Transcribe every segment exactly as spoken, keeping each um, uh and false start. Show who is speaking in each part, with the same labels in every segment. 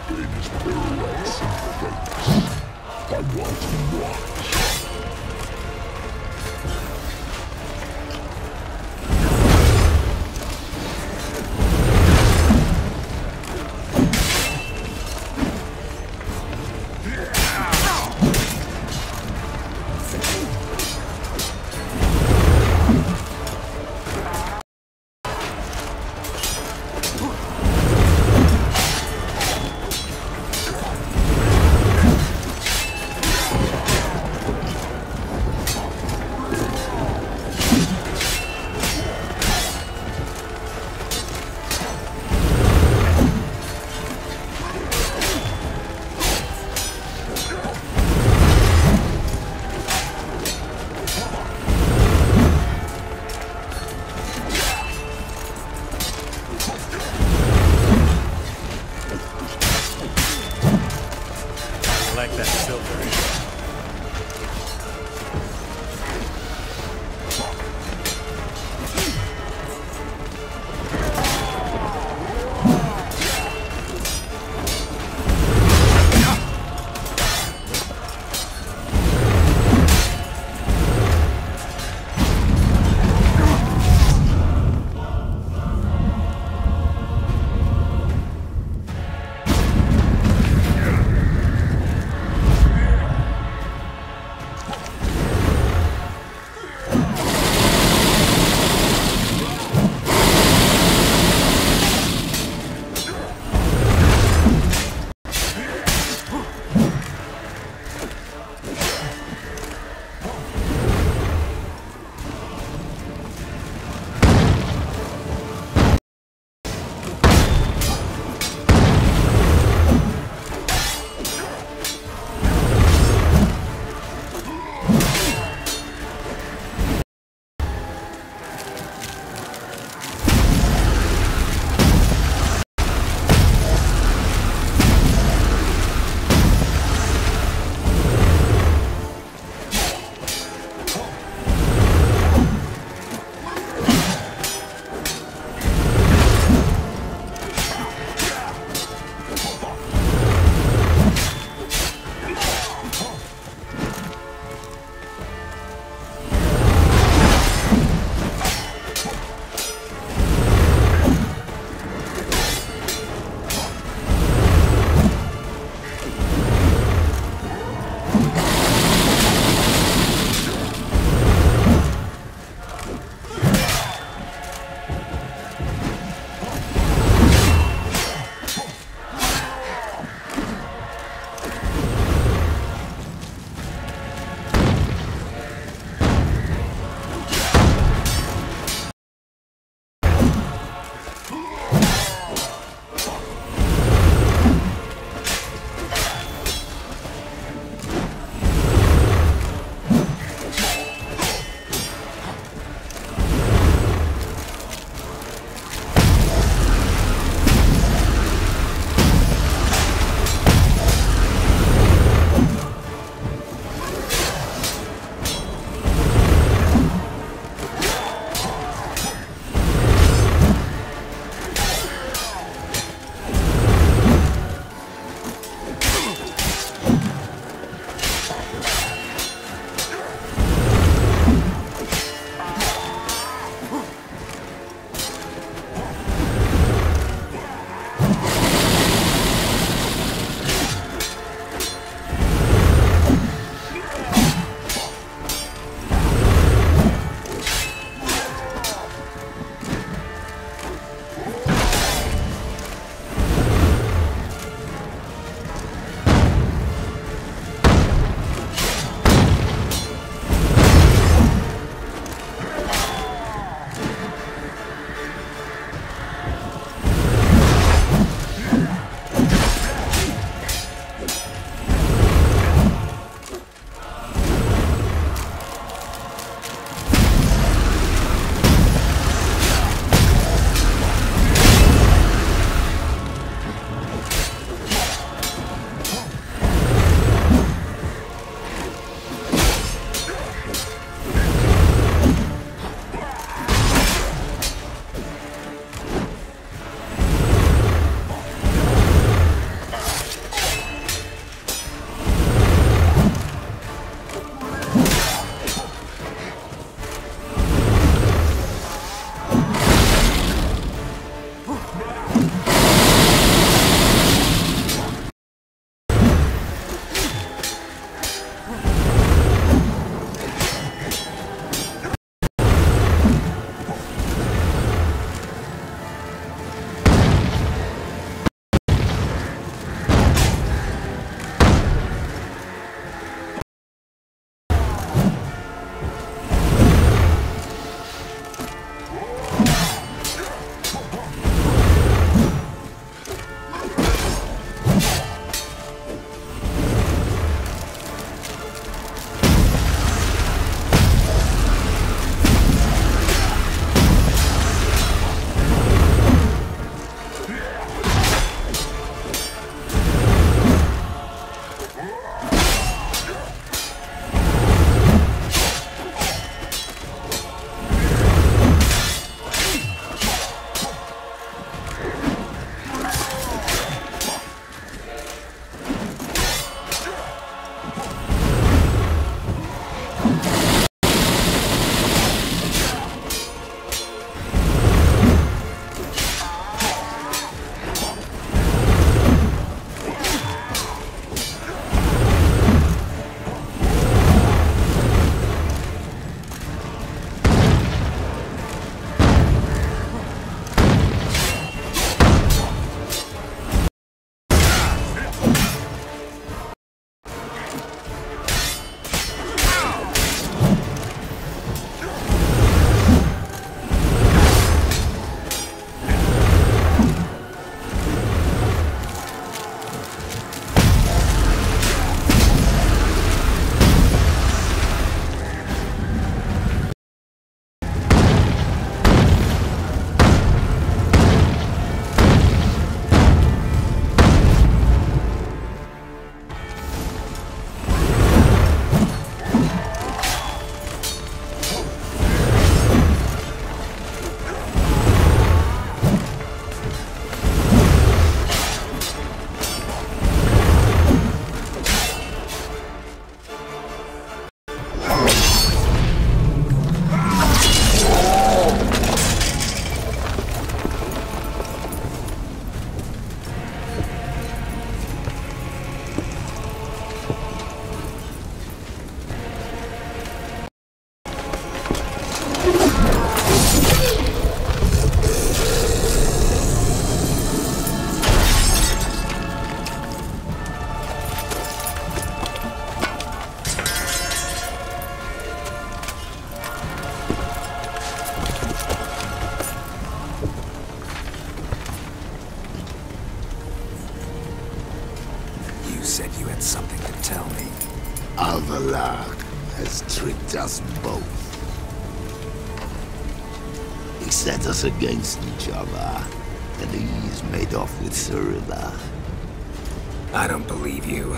Speaker 1: Famous parallax interface. I want to watch.
Speaker 2: said you had something to tell me.
Speaker 1: Avallac'h has tricked us both. He set us against each other, and he's made off with Cirilla.
Speaker 2: I don't believe you.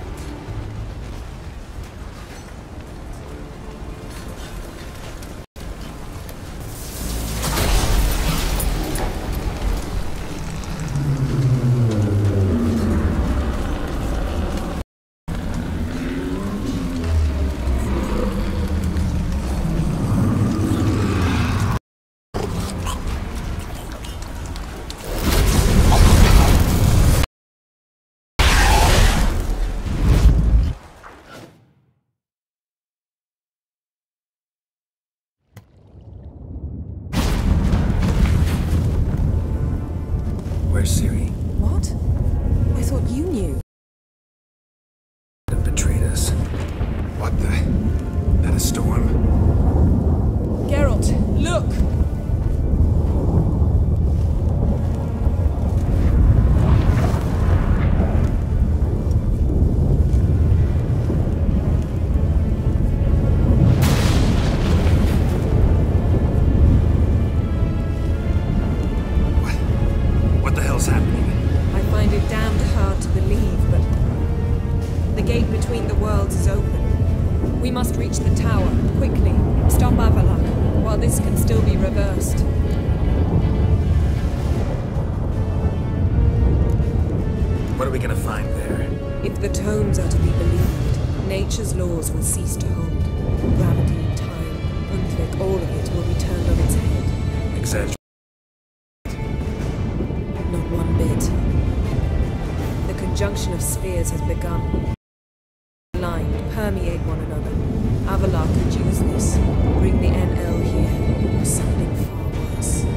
Speaker 2: Where's Ciri?
Speaker 3: What? I thought you knew.
Speaker 2: Have betrayed us. What the? That a storm?
Speaker 3: Geralt, look!
Speaker 2: What the hell's happening?
Speaker 3: I find it damned hard to believe, but the gate between the worlds is open. We must reach the tower, quickly. Stop Avallac'h, while this can still be reversed.
Speaker 2: What are we gonna find there?
Speaker 3: If the tomes are to be believed, nature's laws will cease to hold. Gravity, time, Unthric, all of it will be turned on its head.
Speaker 2: Exaggerate.
Speaker 3: Not one bit. The conjunction of spheres has begun. Aligned, permeate one another. Avallac'h could use this. Bring the N L here, or something far worse.